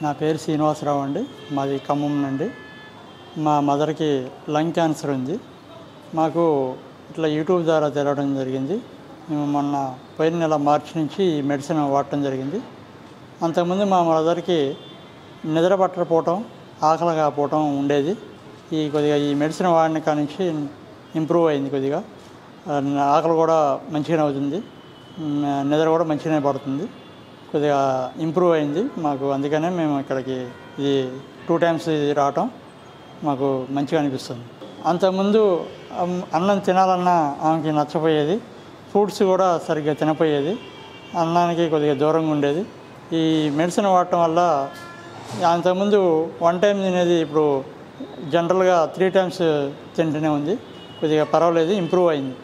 నా పేరు శ్రీనివాసరావు అండి. మాది ఖమ్మం నుండి. మా మదర్కి లంగ్ క్యాన్సర్ ఉంది. మాకు ఇట్లా యూట్యూబ్ ద్వారా తెలవడం జరిగింది. మేము మొన్న పోయిన నెల మార్చి నుంచి ఈ మెడిసిన్ వాడటం జరిగింది. అంతకుముందు మా మదర్కి నిద్ర పట్టకపోవటం, ఆకలి కాకపోవటం ఉండేది. కొద్దిగా ఈ మెడిసిన్ వాడిన కాడి నుంచి ఇంప్రూవ్ అయింది. కొద్దిగా ఆకలి కూడా మంచిగానే అవుతుంది, నిద్ర కూడా మంచిగానే పడుతుంది. కొద్దిగా ఇంప్రూవ్ అయింది మాకు. అందుకనే మేము ఇక్కడికి ఇది 2 times రావటం మాకు మంచిగా అనిపిస్తుంది. అంతకుముందు అన్నం తినాలన్నా ఆమెకి నచ్చపోయేది. ఫ్రూట్స్ కూడా సరిగ్గా తినపోయేది. అన్నానికి కొద్దిగా దూరంగా ఉండేది. ఈ మెడిసిన్ వాడటం వల్ల అంతకుముందు 1 time తినేది ఇప్పుడు జనరల్గా 3 times తింటూనే ఉంది. కొద్దిగా పర్వాలేదు, ఇంప్రూవ్ అయింది.